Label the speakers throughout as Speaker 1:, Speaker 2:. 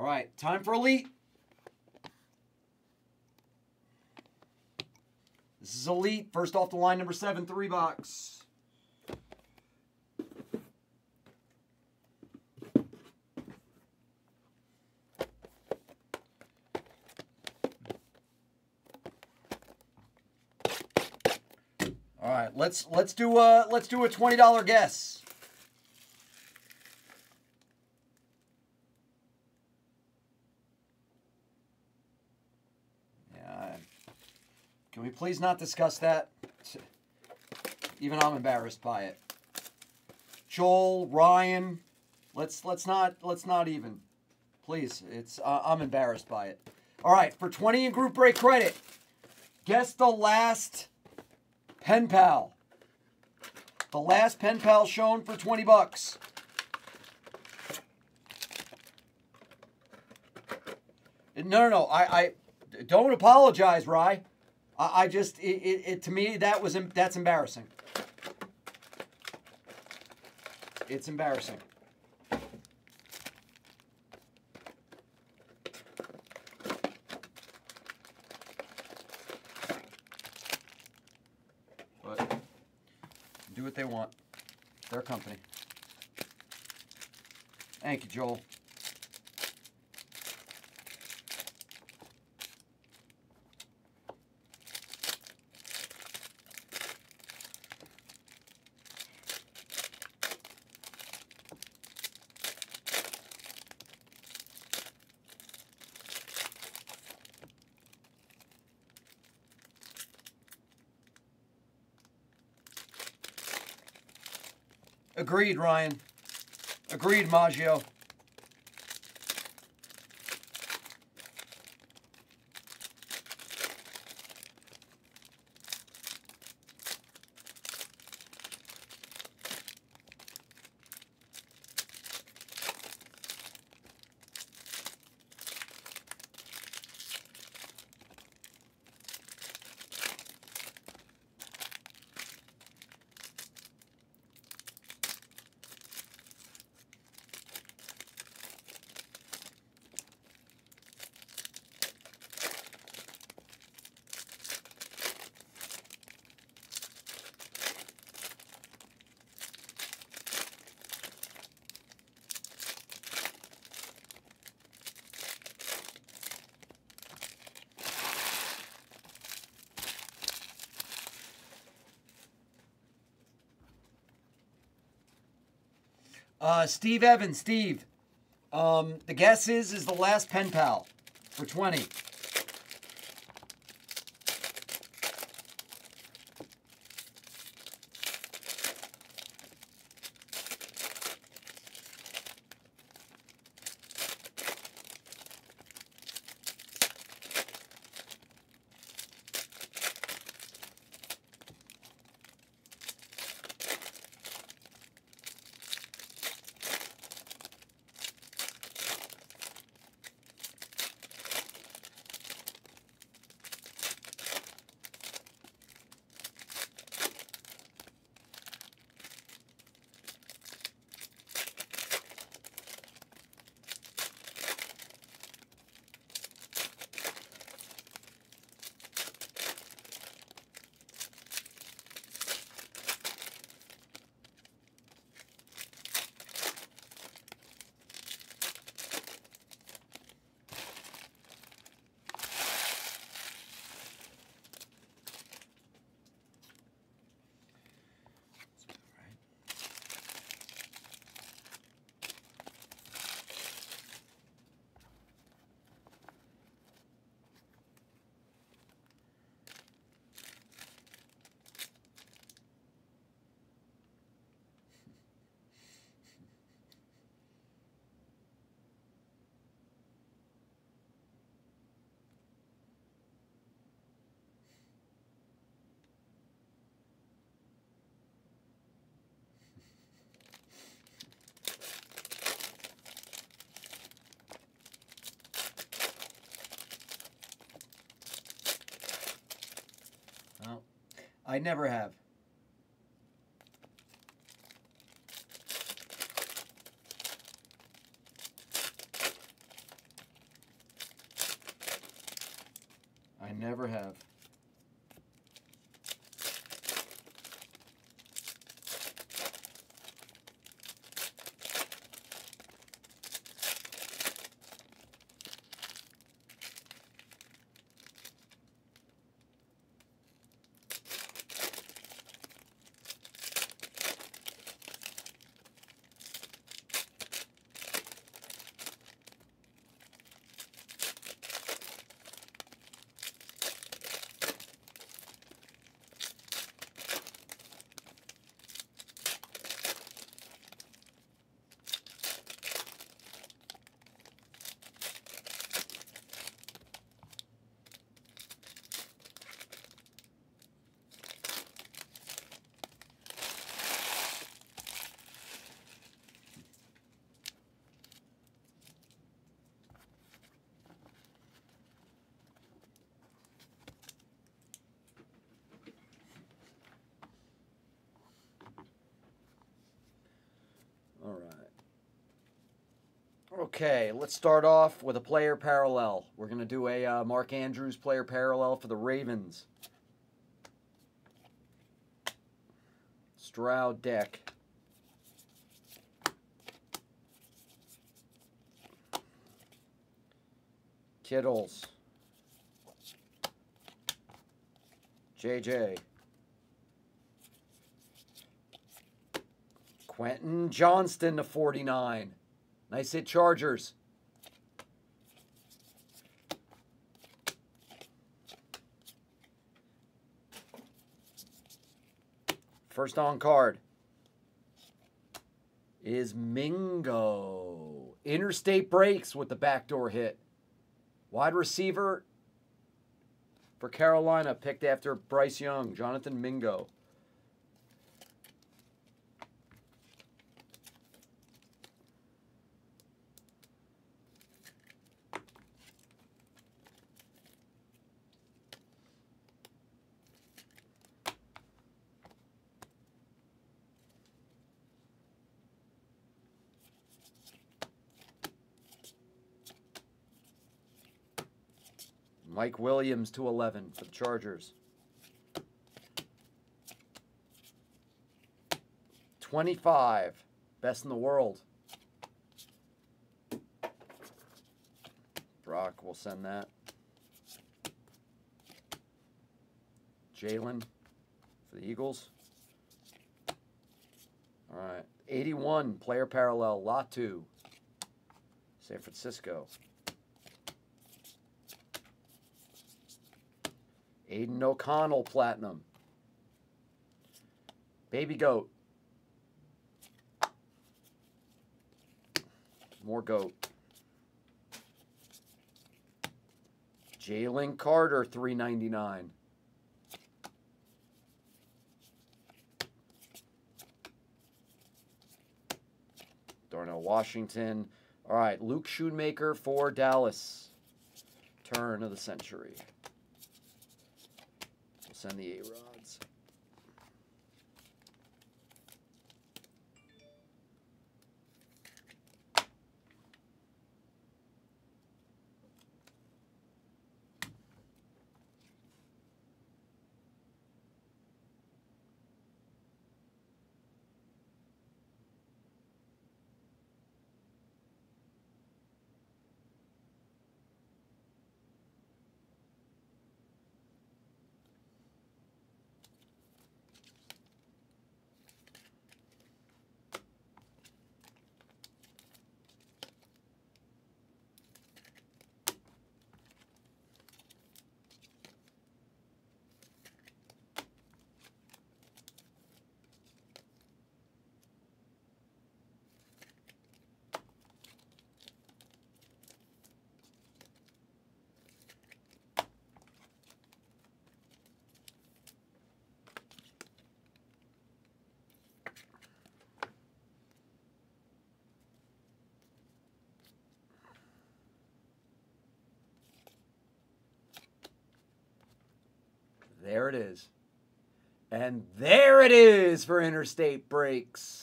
Speaker 1: right, time for Elite. This is Elite. First off the line, number 7, 3-box. All right, let's do a $20 guess. Yeah, can we please not discuss that? Even I'm embarrassed by it. Joel, Ryan, let's not even. Please, I'm embarrassed by it. All right, for 20 in group break credit, guess the last pen pal. The last pen pal shown for $20. No. I don't apologize, Rye. I just to me that's embarrassing. It's embarrassing. But do what they want. Their company. Thank you, Joel. Agreed, Ryan. Agreed, Maggio. Steve Evans, Steve. The guess is the last pen pal for 20. Well, I never have. I never have. All right. Okay, let's start off with a player parallel. We're going to do a Mark Andrews player parallel for the Ravens. Stroud deck. Kittles. JJ. Quentin Johnston to 49. Nice hit, Chargers. First on card is Mingo. Interstate breaks with the backdoor hit. Wide receiver for Carolina, picked after Bryce Young, Jonathan Mingo. Mike Williams to 11 for the Chargers. 25, best in the world. Brock will send that. Jalen for the Eagles. All right, 81, player parallel, lot 2, San Francisco. Aiden O'Connell, platinum. Baby Goat. More Goat. Jalen Carter, $3.99. Darnell Washington. All right, Luke Schoonmaker for Dallas. Turn of the century. We'll send the A-Rods. There it is. And there it is for Interstate Breaks.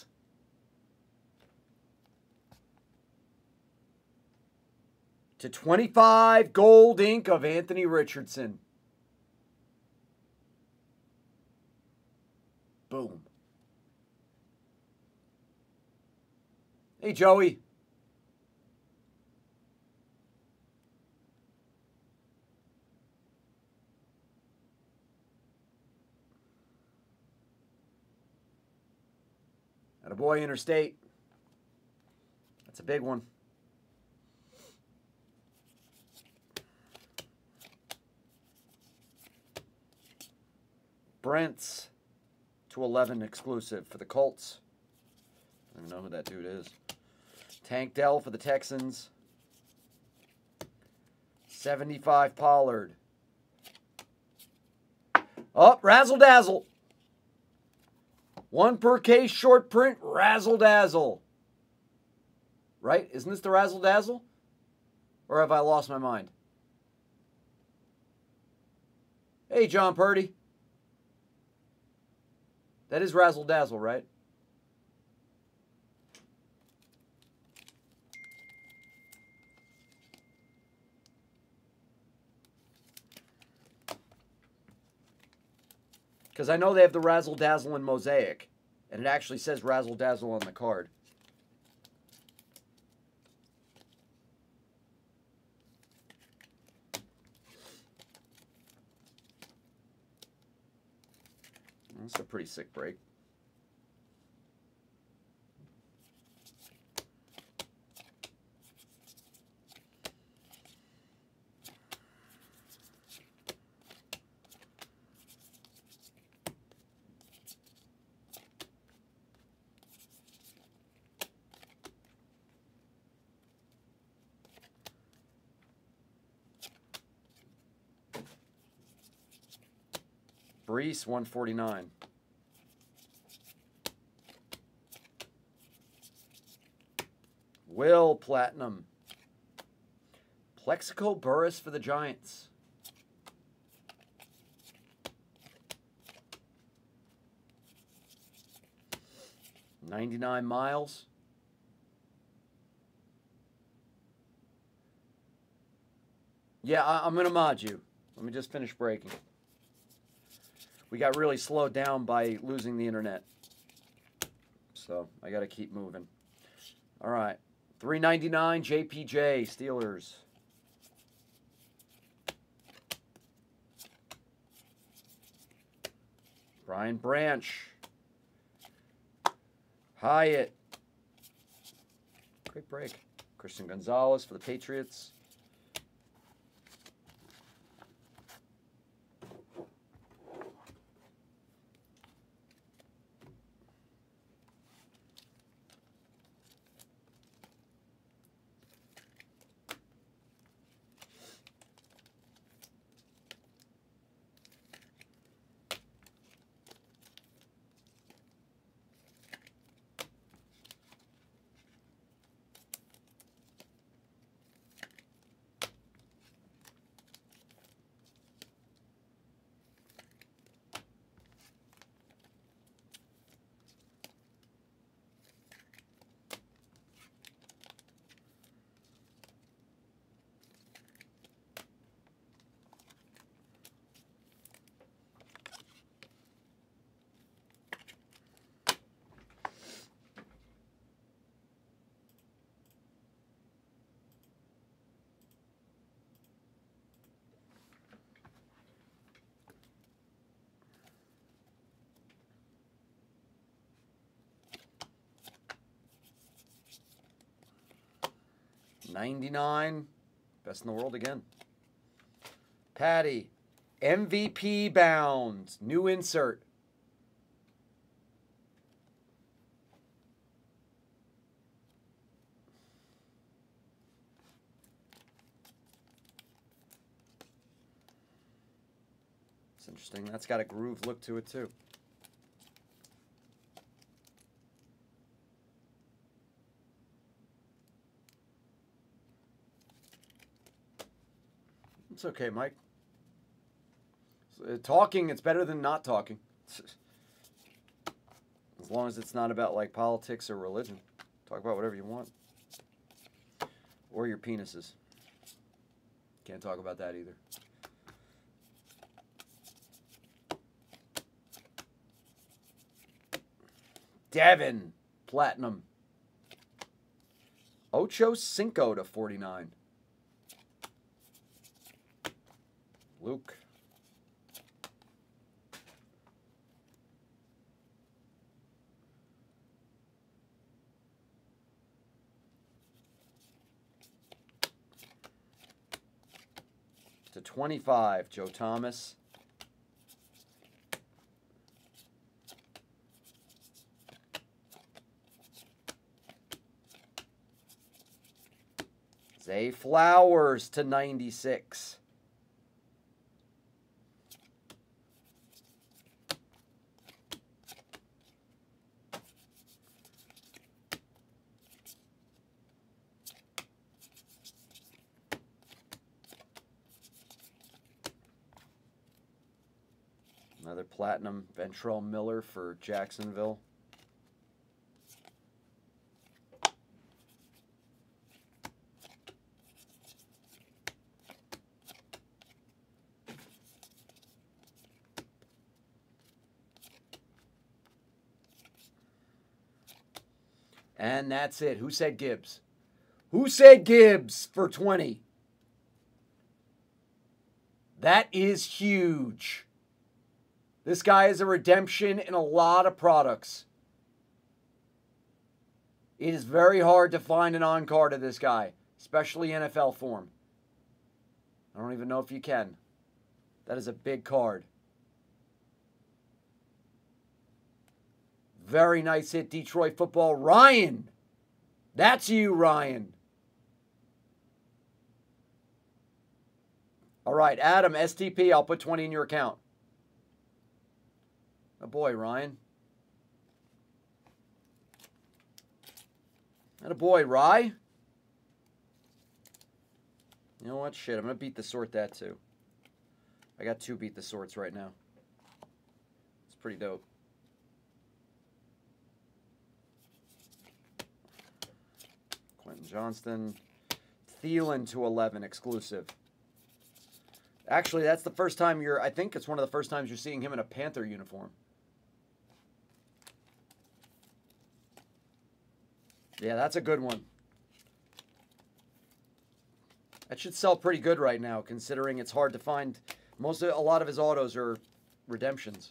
Speaker 1: /25 gold ink of Anthony Richardson. Boom. Hey, Joey. Attaboy, Interstate. That's a big one. Brent's 211 exclusive for the Colts. I don't even know who that dude is. Tank Dell for the Texans. 75 Pollard. Oh, razzle dazzle. One per case short print, razzle dazzle. Right? Isn't this the razzle dazzle? Or have I lost my mind? Hey, John Purdy. That is razzle dazzle, right? Because I know they have the razzle dazzle in Mosaic, and it actually says razzle dazzle on the card. That's a pretty sick break. Brees, 149. Will, platinum. Plexico Burris for the Giants. $99 miles. Yeah, I'm going to mod you. Let me just finish breaking. We got really slowed down by losing the internet. So I got to keep moving. All right. $3.99 JPJ Steelers. Brian Branch. Hyatt. Great break. Christian Gonzalez for the Patriots. $99. Best in the world again. Patty. MVP bound. New insert. It's interesting. That's got a groove look to it too. It's okay, Mike. Talking, it's better than not talking. As long as it's not about like politics or religion. Talk about whatever you want. Or your penises. Can't talk about that either. Devin, platinum. Ocho Cinco to 49. Luke. To 25, Joe Thomas. Zay Flowers to 96. Another platinum Ventrell Miller for Jacksonville. And that's it. Who said Gibbs? Who said Gibbs for 20? That is huge. This guy is a redemption in a lot of products. It is very hard to find an on-card of this guy, especially NFL form. I don't even know if you can. That is a big card. Very nice hit, Detroit football. Ryan. That's you, Ryan. All right, Adam, STP, I'll put 20 in your account. Oh boy, Ryan. And a boy, Rye. You know what? Shit, I'm going to beat the sort that too. I got 2 beat the sorts right now. It's pretty dope. Quentin Johnston. Thielen to 11 exclusive. Actually, that's the first time I think it's one of the first times you're seeing him in a Panther uniform. Yeah, that's a good one. That should sell pretty good right now, considering it's hard to find. A lot of his autos are redemptions.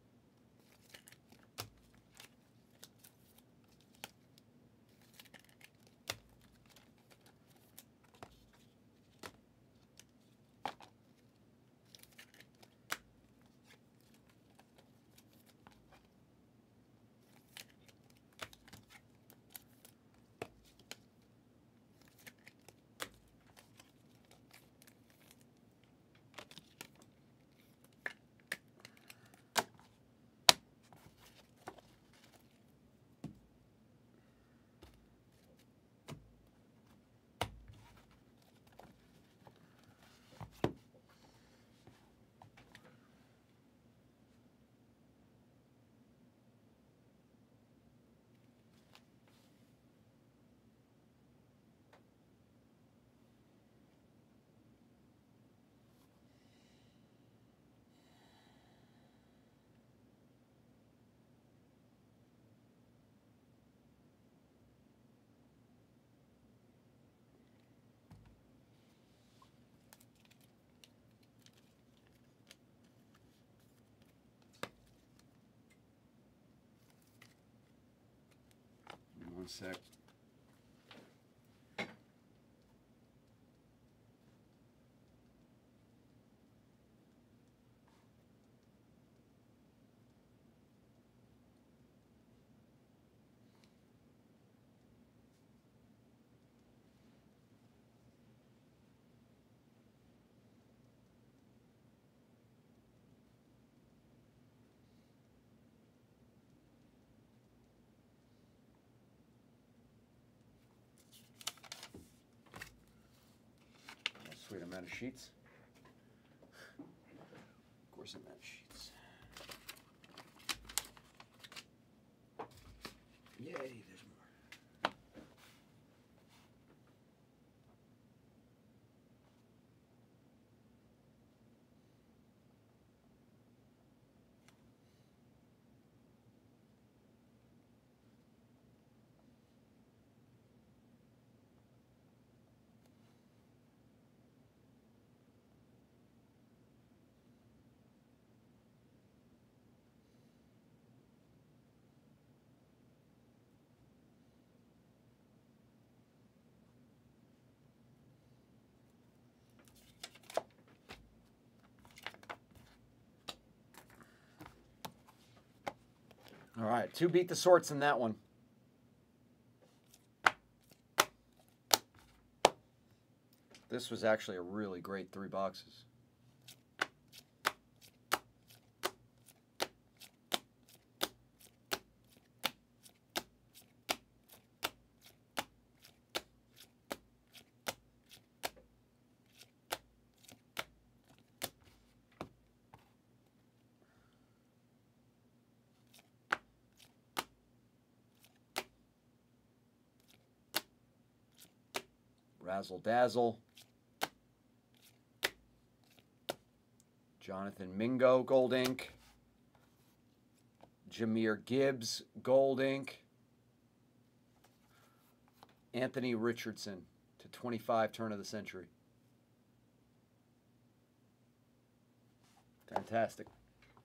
Speaker 1: One sec. Sweet amount of sheets. Of course, amount of sheets. Yay, there's more. All right, 2 beat the sorts in that one. This was actually a really great 3 boxes. Razzle Dazzle. Jonathan Mingo, gold ink. Jahmyr Gibbs, gold ink. Anthony Richardson /25, turn of the century. Fantastic.